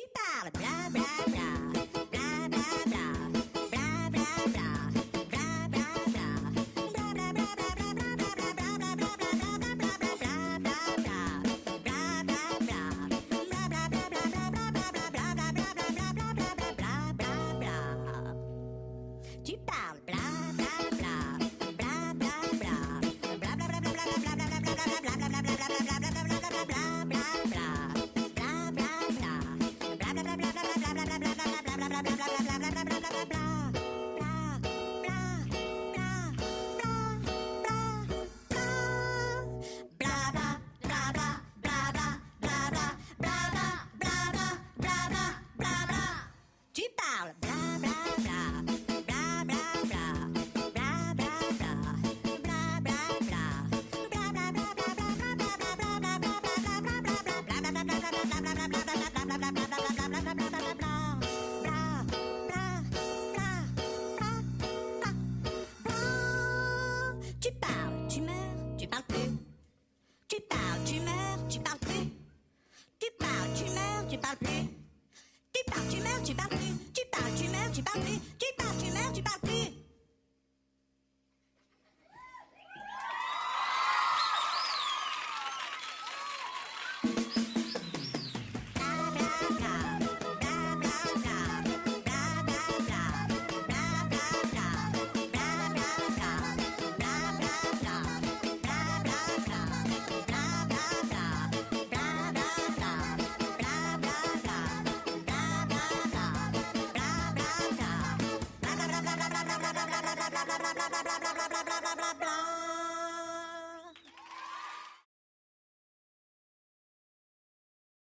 parles, bla bla bla, bla bla bla, bla bla bla, bla bla bla, bla bla bla bla bla bla bla bla bla bla bla bla tu parles bla bla bla, bla bla bla, bla bla bla bla bla bla bla bla bla bla bla tu parles, tu meurs, tu parles plus. Tu parles, tu meurs, tu parles plus. Tu parles, tu meurs, tu parles plus. Tu parles, tu meurs, tu parles plus. Tu parles, tu meurs, tu parles plus. Tu parles, tu meurs, tu parles plus.